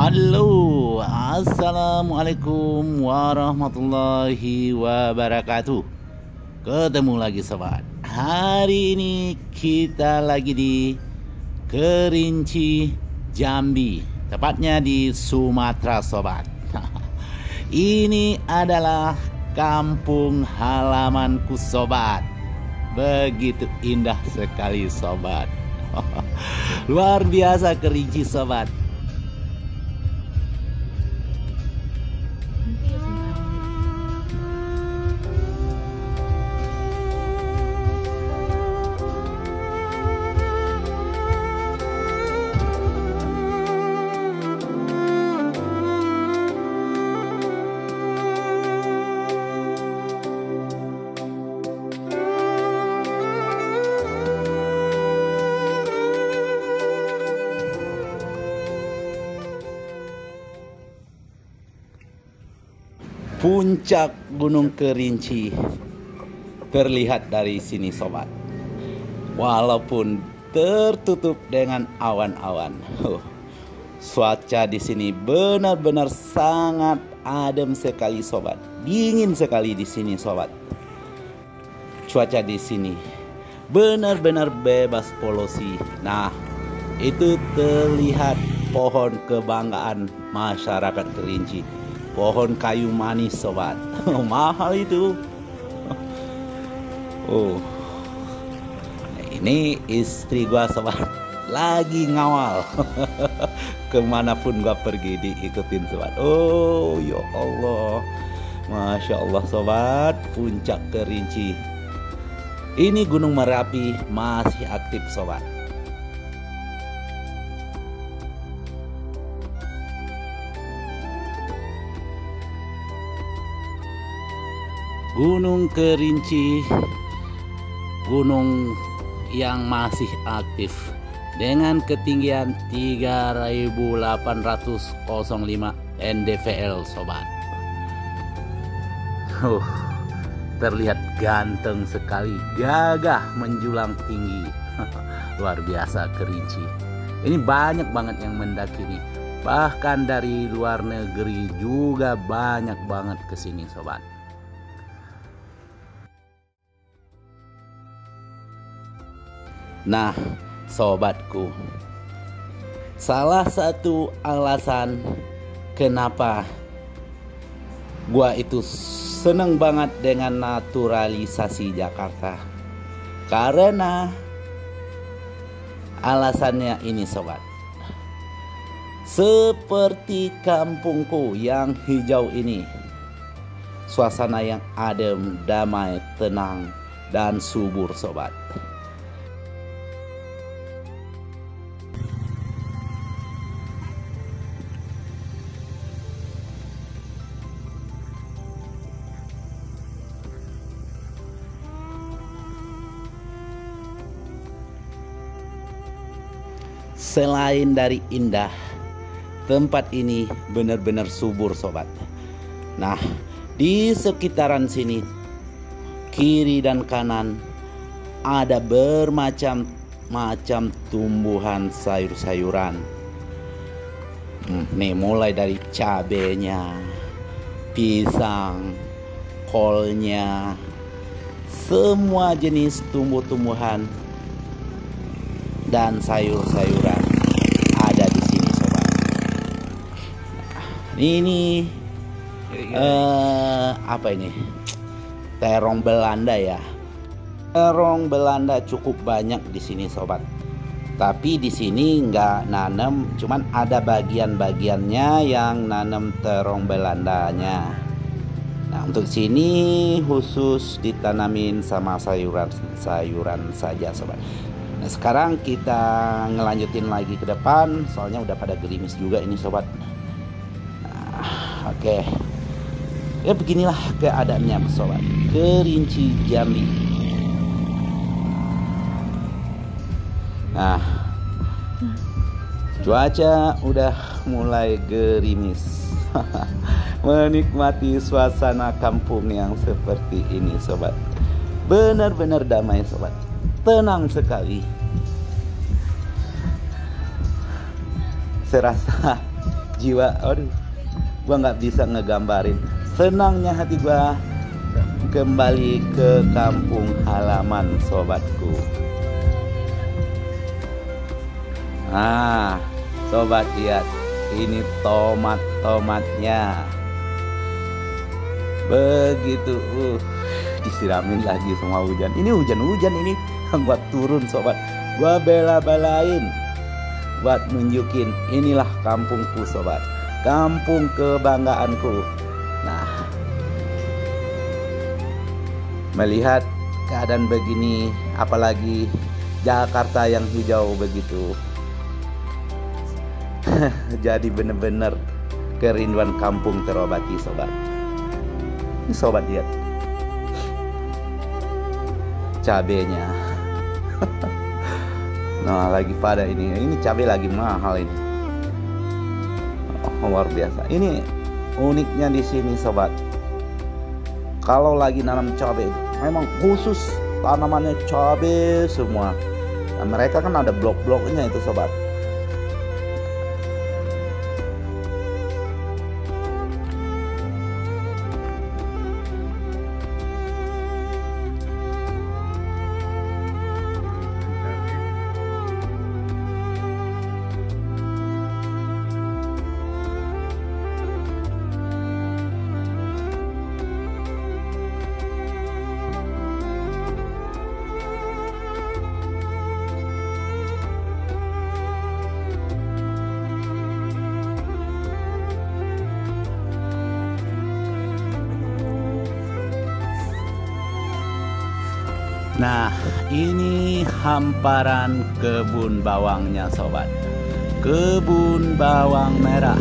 Halo, assalamualaikum warahmatullahi wabarakatuh. Ketemu lagi sobat. Hari ini kita lagi di Kerinci, Jambi, tepatnya di Sumatera sobat. Ini adalah kampung halamanku sobat. Begitu indah sekali sobat. Luar biasa Kerinci sobat. Puncak Gunung Kerinci terlihat dari sini sobat. Walaupun tertutup dengan awan-awan, cuaca di sini benar-benar sangat adem sekali sobat. Dingin sekali di sini sobat. Cuaca di sini benar-benar bebas polusi. Nah, itu terlihat pohon kebanggaan masyarakat Kerinci. Pohon kayu manis sobat. Mahal itu. Ini istri gua sobat, lagi ngawal. Kemanapun gua pergi diikutin sobat. Oh ya Allah, Masya Allah sobat. Puncak Kerinci. Ini Gunung Merapi masih aktif sobat. Gunung Kerinci, gunung yang masih aktif dengan ketinggian 3.805 ndvl sobat. Terlihat ganteng sekali, gagah menjulang tinggi. Luar biasa Kerinci. Ini banyak banget yang mendaki nih. Bahkan dari luar negeri juga banyak banget kesini sobat. Nah, sobatku, salah satu alasan kenapa gua itu seneng banget dengan naturalisasi Jakarta, karena alasannya ini sobat. Seperti kampungku yang hijau ini, suasana yang adem, damai, tenang, dan subur sobat. Selain dari indah, tempat ini benar-benar subur sobat. Nah, di sekitaran sini, kiri dan kanan, ada bermacam-macam tumbuhan sayur-sayuran. Nih mulai dari cabenya, pisang, kolnya, semua jenis tumbuh-tumbuhan dan sayur-sayuran ada di sini sobat. Ini apa ini? Terong Belanda ya. Terong Belanda cukup banyak di sini sobat. Tapi di sini nggak nanam, cuman ada bagian-bagiannya yang nanam terong Belandanya. Nah, untuk sini khusus ditanamin sama sayuran-sayuran saja sobat. Nah, sekarang kita ngelanjutin lagi ke depan, soalnya udah pada gerimis juga ini sobat. Nah, oke. Ya beginilah keadaannya sobat. Kerinci Jambi. Nah, cuaca udah mulai gerimis. Menikmati suasana kampung yang seperti ini sobat. Benar-benar damai sobat. Tenang sekali. Saya rasa jiwa. Aduh, gua nggak bisa ngegambarin senangnya hati gua kembali ke kampung halaman sobatku. Nah, sobat lihat, ini tomatnya. Begitu, disiramin lagi sama hujan. Ini hujan-hujan ini buat turun sobat. Gua bela-belain buat nunjukin inilah kampungku sobat, kampung kebanggaanku. Nah, melihat keadaan begini, apalagi Jakarta yang hijau begitu, jadi bener-bener kerinduan kampung terobati sobat. Ini sobat lihat cabenya. Nah, lagi pada ini cabai lagi mahal ini. Luar biasa. Ini uniknya di sini sobat. Kalau lagi nanam cabai, memang khusus tanamannya cabai semua. Nah, mereka kan ada blok-bloknya itu sobat. Nah, ini hamparan kebun bawangnya sobat. Kebun bawang merah.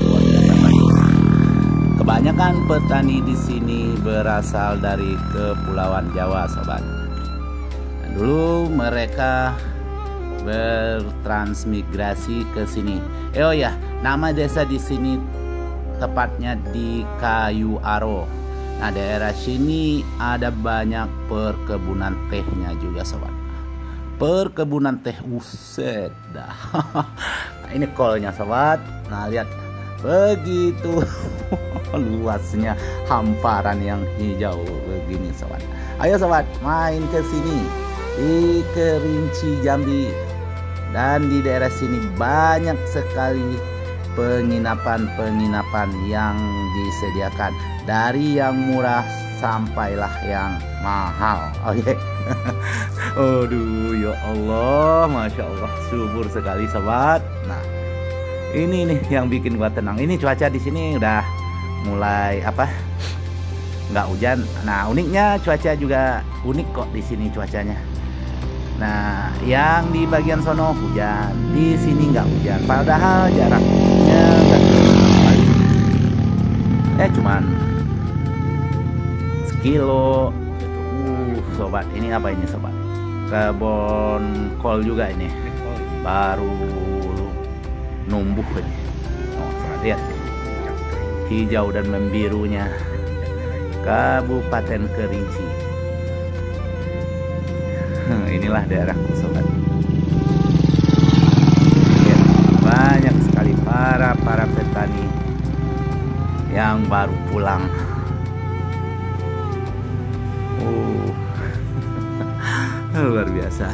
Kebanyakan petani di sini berasal dari Kepulauan Jawa sobat. Nah, dulu mereka bertransmigrasi ke sini. Oh ya, nama desa di sini tepatnya di Kayu Aro. Nah, daerah sini ada banyak perkebunan tehnya juga sobat. Perkebunan teh, uset dah. Nah, ini kolnya sobat. Nah, lihat begitu luasnya hamparan yang hijau begini sobat. Ayo sobat, main ke sini di Kerinci Jambi. Dan di daerah sini banyak sekali penginapan-penginapan yang disediakan, dari yang murah sampailah yang mahal. Oke. Aduh, ya Allah, masya Allah, subur sekali sobat. Nah, ini nih yang bikin gua tenang. Ini cuaca di sini udah mulai nggak hujan. Nah, uniknya cuaca juga unik kok di sini cuacanya. Nah, yang di bagian sono hujan, di sini nggak hujan. Padahal jaraknya nggak cuman sekilo. Sobat, ini apa ini sobat? Kebun kol juga ini, baru numbuh ini. Oh, sobat lihat, hijau dan membirunya Kabupaten Kerinci. Inilah daerahku sobat. Ya, banyak sekali para petani yang baru pulang. Luar biasa.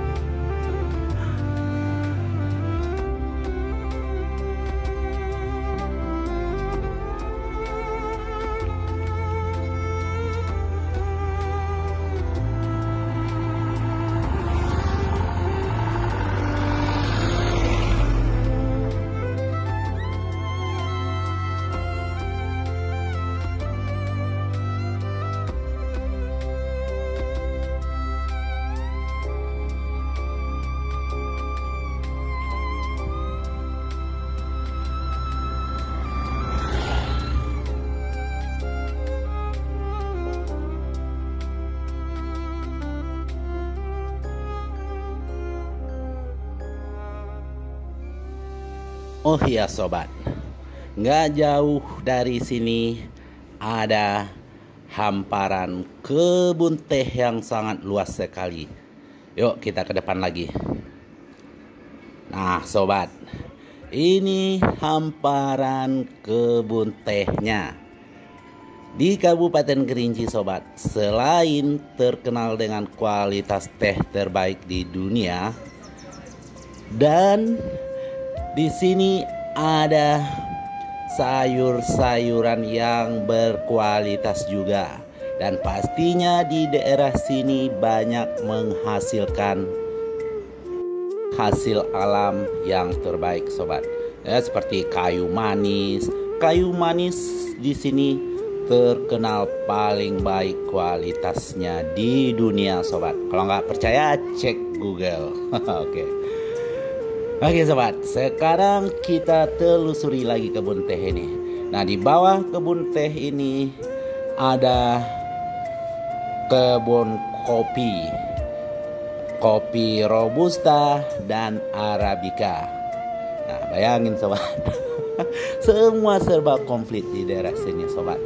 Oh iya sobat, nggak jauh dari sini ada hamparan kebun teh yang sangat luas sekali. Yuk kita ke depan lagi. Nah sobat, Ini hamparan kebun tehnya di Kabupaten Kerinci sobat. Selain terkenal dengan kualitas teh terbaik di dunia, dan di sini ada sayur-sayuran yang berkualitas juga. Dan pastinya di daerah sini banyak menghasilkan hasil alam yang terbaik sobat. Ya, seperti kayu manis. Kayu manis di sini terkenal paling baik kualitasnya di dunia sobat. Kalau nggak percaya cek Google. Oke sobat, sekarang kita telusuri lagi kebun teh ini. Nah, di bawah kebun teh ini ada kebun kopi robusta dan arabica. Nah, bayangin sobat. Semua serba komplit di daerah sini sobat.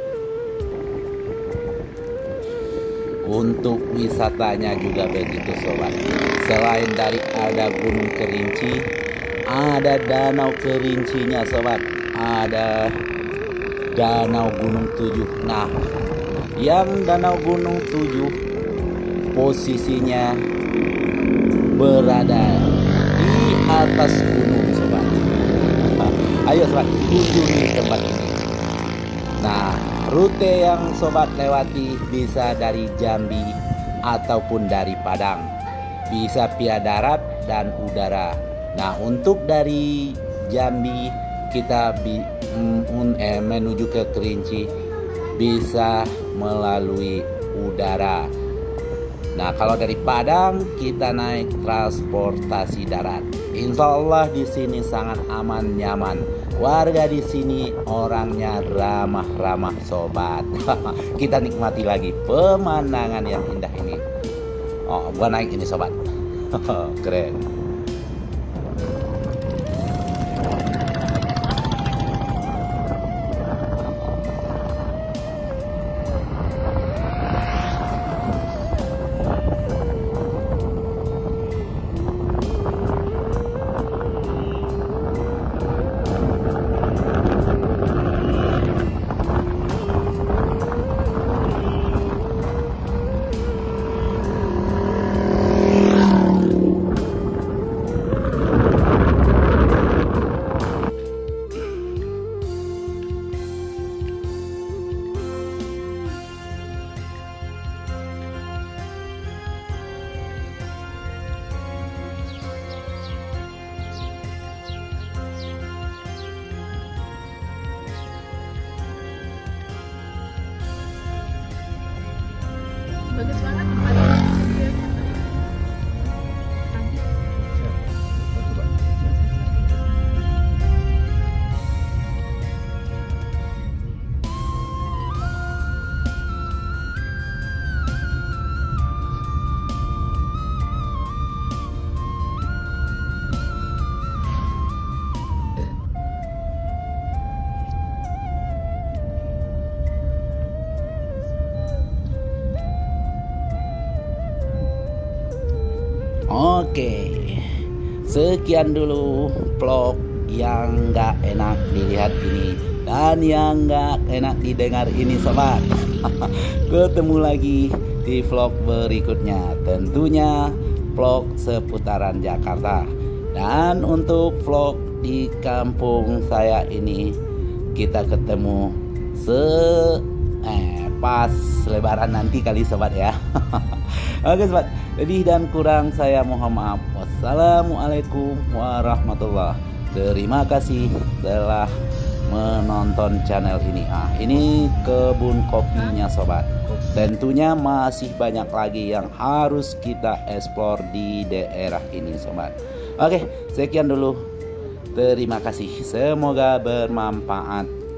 Untuk wisatanya juga begitu sobat. Selain dari ada Gunung Kerinci, ada Danau Kerincinya sobat. Ada Danau Gunung Tujuh. Nah, yang Danau Gunung Tujuh posisinya berada di atas gunung sobat. Ayo sobat, kunjungi tempat ini. Nah, rute yang sobat lewati bisa dari Jambi ataupun dari Padang. Bisa via darat dan udara. Nah, untuk dari Jambi kita menuju ke Kerinci bisa melalui udara. Nah, kalau dari Padang kita naik transportasi darat. Insya Allah di sini sangat aman nyaman. Warga di sini orangnya ramah-ramah sobat. Kita nikmati lagi pemandangan yang indah ini. Oh, gua naik ini sobat. Keren. Bagus banget tempatnya. Oke, sekian dulu vlog yang nggak enak dilihat ini dan yang nggak enak didengar ini sobat. Ketemu lagi di vlog berikutnya, tentunya vlog seputaran Jakarta. Dan untuk vlog di kampung saya ini kita ketemu pas lebaran nanti kali sobat ya. Oke sobat, lebih dan kurang saya mohon maaf. Wassalamualaikum warahmatullahi. Terima kasih telah menonton channel ini. Ini kebun kopinya sobat. Tentunya masih banyak lagi yang harus kita eksplor di daerah ini sobat. Oke, sekian dulu. Terima kasih. Semoga bermanfaat.